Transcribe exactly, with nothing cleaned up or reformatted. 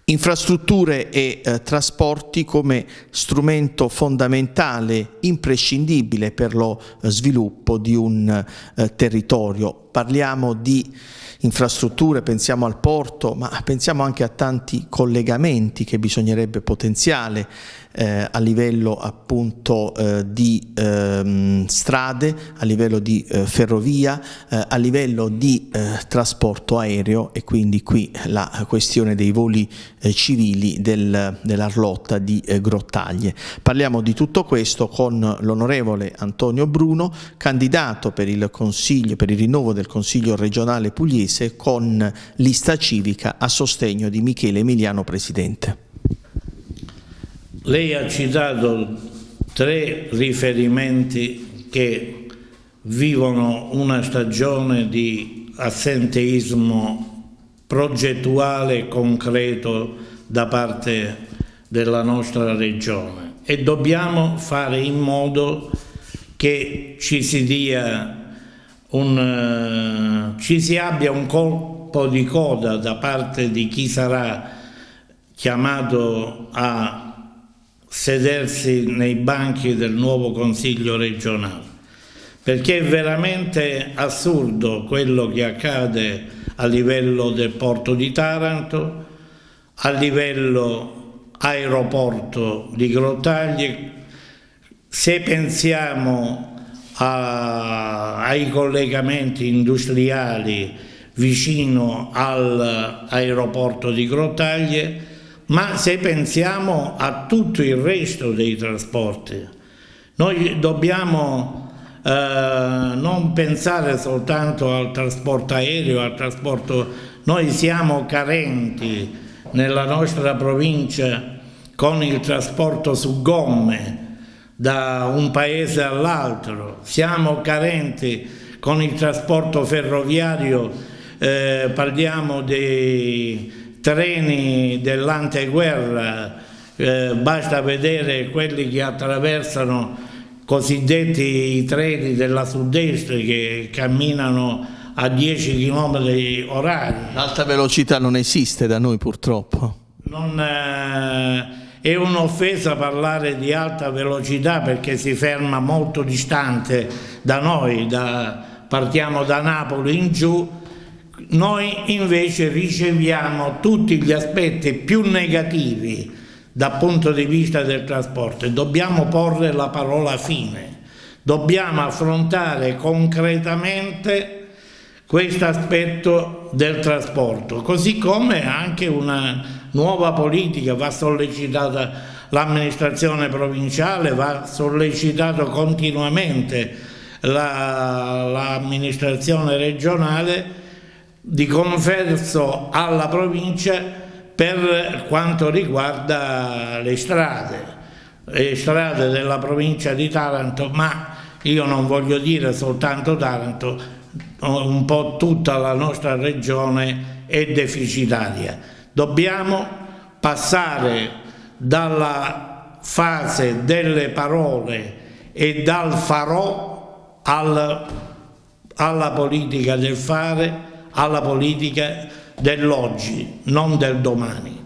Infrastrutture e eh, trasporti come strumento fondamentale, imprescindibile per lo eh, sviluppo di un eh, territorio. Parliamo di infrastrutture, pensiamo al porto, ma pensiamo anche a tanti collegamenti che bisognerebbe potenziare eh, a livello appunto eh, di ehm, strade, a livello di eh, ferrovia, eh, a livello di eh, trasporto aereo, e quindi qui la questione dei voli eh, civili del, dell'Arlotta di eh, Grottaglie. Parliamo di tutto questo con l'onorevole Antonio Bruno, candidato per il Consiglio, per il rinnovo del Consiglio regionale pugliese, con lista civica a sostegno di Michele Emiliano Presidente. Lei ha citato tre riferimenti che vivono una stagione di assenteismo progettuale e concreto da parte della nostra regione, e dobbiamo fare in modo che ci si dia un, uh, ci si abbia un colpo di coda da parte di chi sarà chiamato a sedersi nei banchi del nuovo Consiglio regionale, perché è veramente assurdo quello che accade a livello del porto di Taranto, a livello aeroporto di Grottaglie. Se pensiamo a, ai collegamenti industriali vicino all'aeroporto di Grottaglie, ma se pensiamo a tutto il resto dei trasporti, noi dobbiamo eh, non pensare soltanto al trasporto aereo, al trasporto. Noi siamo carenti nella nostra provincia con il trasporto su gomme da un paese all'altro, siamo carenti con il trasporto ferroviario, eh, parliamo dei treni dell'anteguerra, eh, basta vedere quelli che attraversano, cosiddetti treni della Sud-Est, che camminano a dieci chilometri orari. L'alta velocità non esiste da noi, purtroppo. Non, eh, è un'offesa parlare di alta velocità, perché si ferma molto distante da noi, da, partiamo da Napoli in giù. Noi invece riceviamo tutti gli aspetti più negativi dal punto di vista del trasporto, e dobbiamo porre la parola fine, dobbiamo affrontare concretamente questo aspetto del trasporto, così come anche una nuova politica. Va sollecitata l'amministrazione provinciale, va sollecitato continuamente l'amministrazione regionale, di converso alla provincia per quanto riguarda le strade, le strade della provincia di Taranto, ma io non voglio dire soltanto Taranto, un po' tutta la nostra regione è deficitaria. Dobbiamo passare dalla fase delle parole e dal farò al, alla politica del fare, alla politica dell'oggi, non del domani.